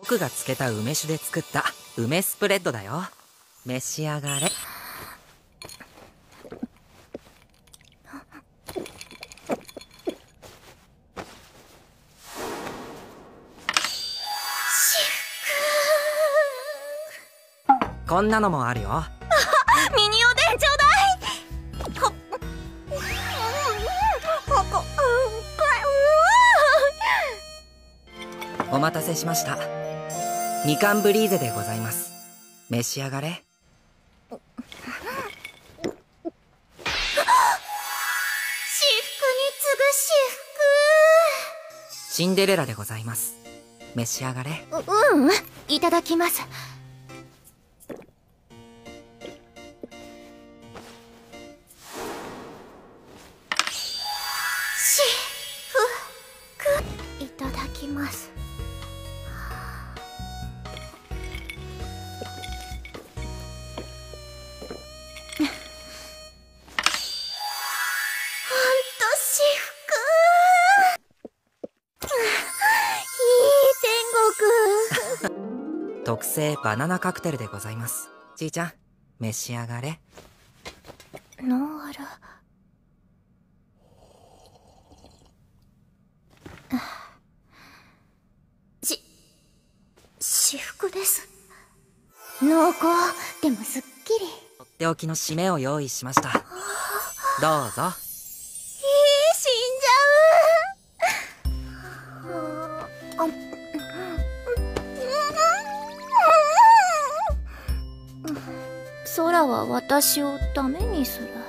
僕が漬けた梅酒で作った梅スプレッドだよ。召し上がれ。こんなのもあるよ。 ミニおでんちょうだい。 お待たせしました。みかんブリーゼでございます。召し上がれ。 至福に次ぐ至シンデレラでございます。召し上がれ。 福。いただきます。至福。いただきます。至福。いい天国。 特製バナナカクテルでございます。ちいちゃん、召し上がれ。 ノンアル。至福です。濃厚でもすっきり。 とっておきの締めを用意しました。どうぞ。 死んじゃう。空は私をダメにする。